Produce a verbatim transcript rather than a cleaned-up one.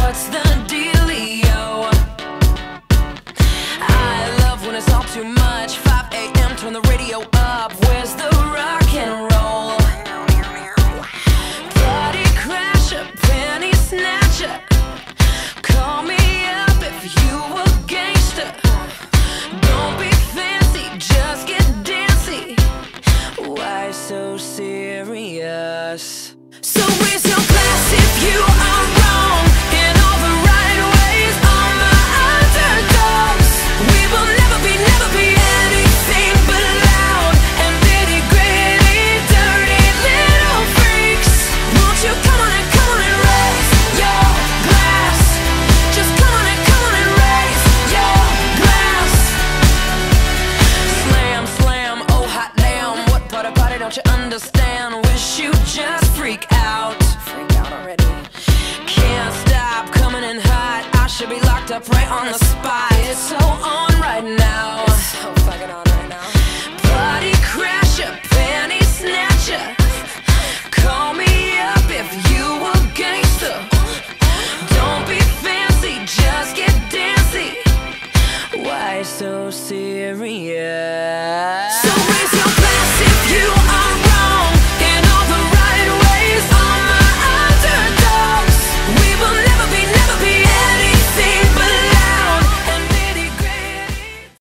what's the dealio? I love when it's all too much. Five A M, turn the radio up. Where's the rock and roll? Party crasher, penny snatcher. Call me up if you a gangster. Don't be fancy, just get dancy. Why so serious? So raise your glass if you are wrong in all the right ways. All my underdogs, we will never be, never be anything but loud and nitty gritty, dirty little freaks. Won't you come on and come on and raise your glass? Just come on and come on and raise your glass. Slam, slam, oh hot damn, what part of party don't you understand? Wish you just freak out. Freak out already. Can't stop coming in hot. I should be locked up right on the spot. It's so on right now. It's so fucking on right now. Party crasher, penny snatcher.